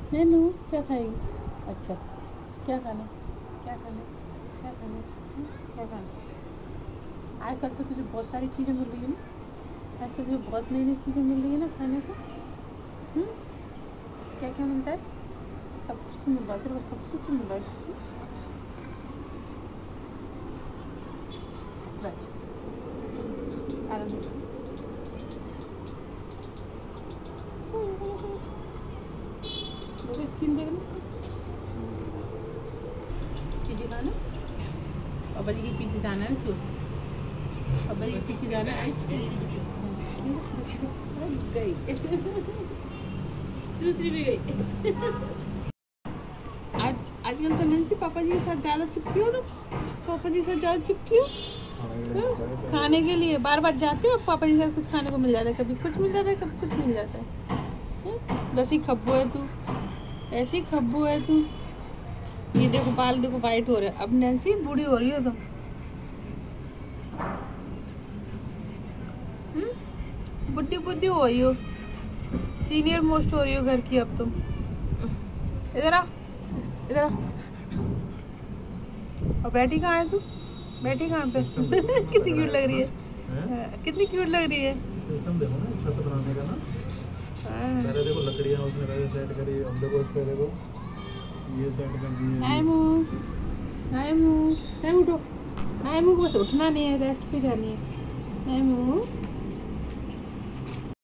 नैनू क्या खाएगी? अच्छा, क्या खाना? क्या खाना? क्या खाना? क्या खाना? आजकल तो तुझे बहुत सारी चीज़ें मिल रही है ना, आजकल तुझे बहुत नई नई चीज़ें मिल रही है ना खाने को। क्या क्या मिलता है? सब कुछ तो मिल रहा है तेरे को, सब कुछ तो मिल रहा है। बैठ, आराम से। देखो स्किन देख ना, पीछे खाना, पापा जी के पीछे जाना है इसको, पापा जी के पीछे जाना है। गई दूसरी भी गई। आज आजकल तो नैन्सी पापा जी के साथ ज़्यादा चिपकी हो, तुम पापा जी के साथ ज़्यादा चिपकी हो। खाने के लिए बार बार जाते हो, पापा जी के साथ कुछ खाने को मिल जाता है, कभी कुछ मिल जाता है, कभी कुछ मिल जाता है। बस ही खब्बू है तू, ऐसी खब्बू है तू। ये देखो बाल देखो वाइट हो रहे हैं, अब नैन्सी बूढ़ी हो रही हो तुम। बुढ़ी बुढ़ी हो रही हो, सीनियर मोस्ट हो रही हो घर की अब तुम। इधर आ, इधर आ। और बैठी कहाँ है तू? बैठी कहाँ पे? कितनी क्यूट लग रही है, कितनी क्यूट लग रही है। सिस्टम देखो ना छत बनाने का ना, पहले देखो लकड़ियाँ उसने पहले सेट करी, अब देखो इस पे देखो ये सेट कर दी है। नायमू, नायमू, नायमू उठो, नायमू को बस उठना नहीं है, रेस्ट पे जानी है। नायमू